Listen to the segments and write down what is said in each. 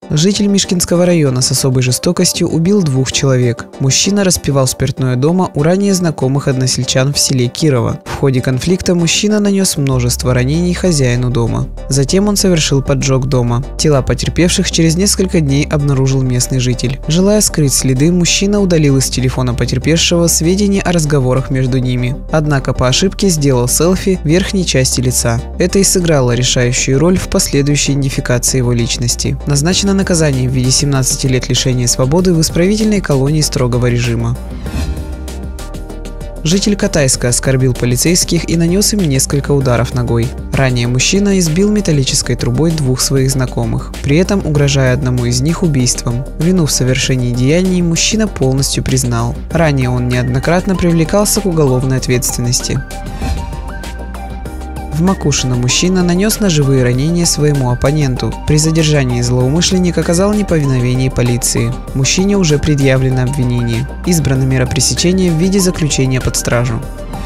Житель Мишкинского района с особой жестокостью убил 2 человек. Мужчина распивал спиртное дома у ранее знакомых односельчан в селе Кирово. В ходе конфликта мужчина нанес множество ранений хозяину дома. Затем он совершил поджог дома. Тела потерпевших через несколько дней обнаружил местный житель. Желая скрыть следы, мужчина удалил из телефона потерпевшего сведения о разговорах между ними. Однако по ошибке сделал селфи верхней части лица. Это и сыграло решающую роль в последующей идентификации его личности. Назначено наказание в виде 17 лет лишения свободы в исправительной колонии строгого режима. Житель Катайска оскорбил полицейских и нанес им несколько ударов ногой. Ранее мужчина избил металлической трубой 2 своих знакомых, при этом угрожая одному из них убийством. Вину в совершении деяний мужчина полностью признал. Ранее он неоднократно привлекался к уголовной ответственности. В Макушино мужчина нанес ножевые ранения своему оппоненту. При задержании злоумышленник оказал неповиновение полиции. Мужчине уже предъявлено обвинение. Избрана мера пресечения в виде заключения под стражу.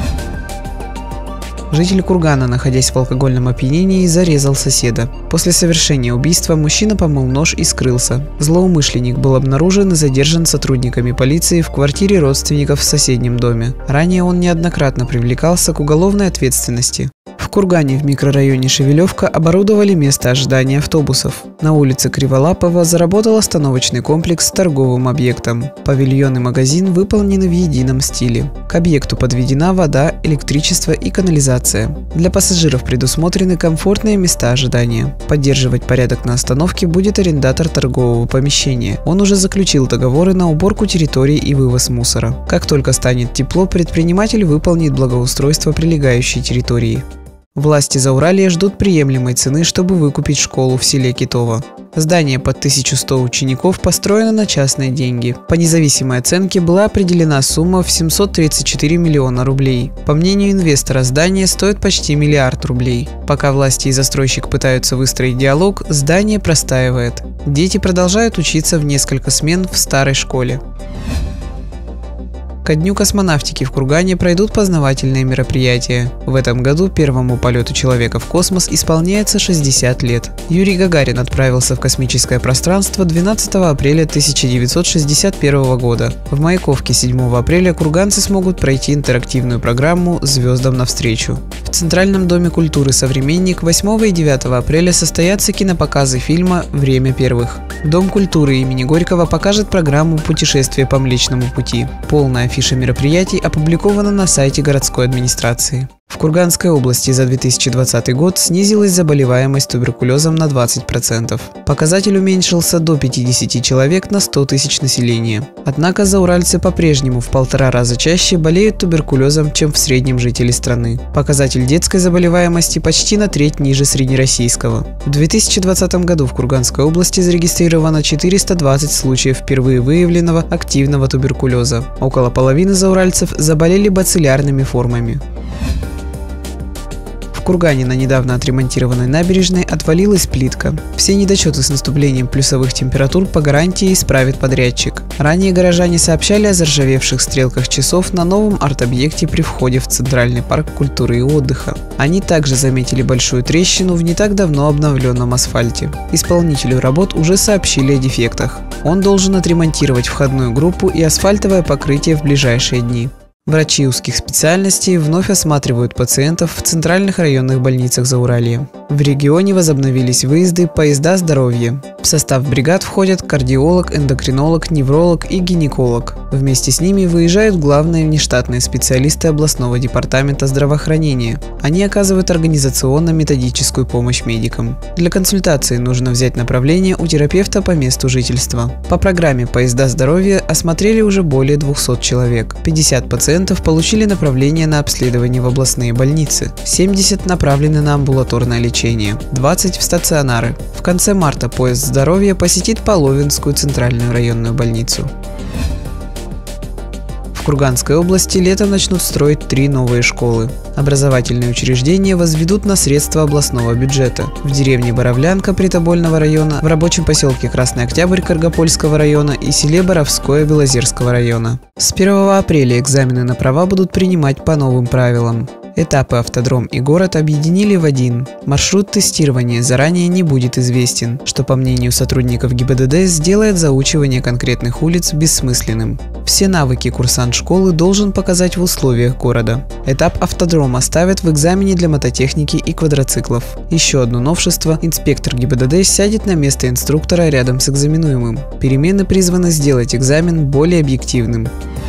Житель Кургана, находясь в алкогольном опьянении, зарезал соседа. После совершения убийства мужчина помыл нож и скрылся. Злоумышленник был обнаружен и задержан сотрудниками полиции в квартире родственников в соседнем доме. Ранее он неоднократно привлекался к уголовной ответственности. В Кургане в микрорайоне Шевелевка оборудовали место ожидания автобусов. На улице Криволапова заработал остановочный комплекс с торговым объектом. Павильон и магазин выполнены в едином стиле. К объекту подведена вода, электричество и канализация. Для пассажиров предусмотрены комфортные места ожидания. Поддерживать порядок на остановке будет арендатор торгового помещения. Он уже заключил договоры на уборку территории и вывоз мусора. Как только станет тепло, предприниматель выполнит благоустройство прилегающей территории. Власти Зауралья ждут приемлемой цены, чтобы выкупить школу в селе Китово. Здание под 1100 учеников построено на частные деньги. По независимой оценке была определена сумма в 734 миллиона рублей. По мнению инвестора, здание стоит почти миллиард рублей. Пока власти и застройщик пытаются выстроить диалог, здание простаивает. Дети продолжают учиться в несколько смен в старой школе. Ко Дню космонавтики в Кургане пройдут познавательные мероприятия. В этом году первому полету человека в космос исполняется 60 лет. Юрий Гагарин отправился в космическое пространство 12 апреля 1961 года. В Маяковке 7 апреля курганцы смогут пройти интерактивную программу «Звездам навстречу». В Центральном доме культуры «Современник» 8 и 9 апреля состоятся кинопоказы фильма «Время первых». Дом культуры имени Горького покажет программу «Путешествие по Млечному пути». Полная афиша мероприятий опубликована на сайте городской администрации. В Курганской области за 2020 год снизилась заболеваемость туберкулезом на 20%. Показатель уменьшился до 50 человек на 100 тысяч населения. Однако зауральцы по-прежнему в 1,5 раза чаще болеют туберкулезом, чем в среднем жители страны. Показатель детской заболеваемости почти на треть ниже среднероссийского. В 2020 году в Курганской области зарегистрировано 420 случаев впервые выявленного активного туберкулеза. Около половины зауральцев заболели бациллярными формами. В Кургане на недавно отремонтированной набережной отвалилась плитка. Все недочеты с наступлением плюсовых температур по гарантии исправит подрядчик. Ранее горожане сообщали о заржавевших стрелках часов на новом арт-объекте при входе в Центральный парк культуры и отдыха. Они также заметили большую трещину в не так давно обновленном асфальте. Исполнителю работ уже сообщили о дефектах. Он должен отремонтировать входную группу и асфальтовое покрытие в ближайшие дни. Врачи узких специальностей вновь осматривают пациентов в центральных районных больницах Зауралья. В регионе возобновились выезды поезда здоровья. В состав бригад входят кардиолог, эндокринолог, невролог и гинеколог. Вместе с ними выезжают главные внештатные специалисты областного департамента здравоохранения. Они оказывают организационно-методическую помощь медикам. Для консультации нужно взять направление у терапевта по месту жительства. По программе «Поезда здоровья» осмотрели уже более 200 человек. 50 пациентов получили направление на обследование в областные больницы, 70 направлены на амбулаторное лечение, 20 в стационары. В конце марта поезд здоровья посетит Половинскую центральную районную больницу. В Курганской области летом начнут строить 3 новые школы. Образовательные учреждения возведут на средства областного бюджета. В деревне Боровлянка Притобольного района, в рабочем поселке Красный Октябрь Каргопольского района и селе Боровское Белозерского района. С 1 апреля экзамены на права будут принимать по новым правилам. Этапы автодром и город объединили в один. Маршрут тестирования заранее не будет известен, что, по мнению сотрудников ГИБДД, сделает заучивание конкретных улиц бессмысленным. Все навыки курсант школы должен показать в условиях города. Этап автодрома ставят в экзамене для мототехники и квадроциклов. Еще одно новшество – инспектор ГИБДД сядет на место инструктора рядом с экзаменуемым. Перемены призваны сделать экзамен более объективным.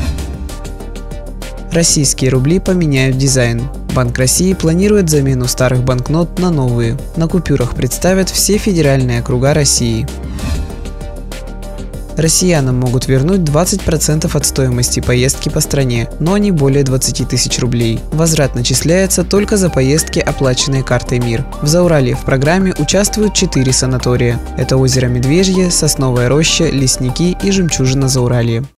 Российские рубли поменяют дизайн. Банк России планирует замену старых банкнот на новые. На купюрах представят все федеральные округа России. Россиянам могут вернуть 20% от стоимости поездки по стране, но не более 20 тысяч рублей. Возврат начисляется только за поездки, оплаченные картой МИР. В Зауралье в программе участвуют 4 санатория. Это озеро Медвежье, Сосновая роща, Лесники и Жемчужина Зауралья.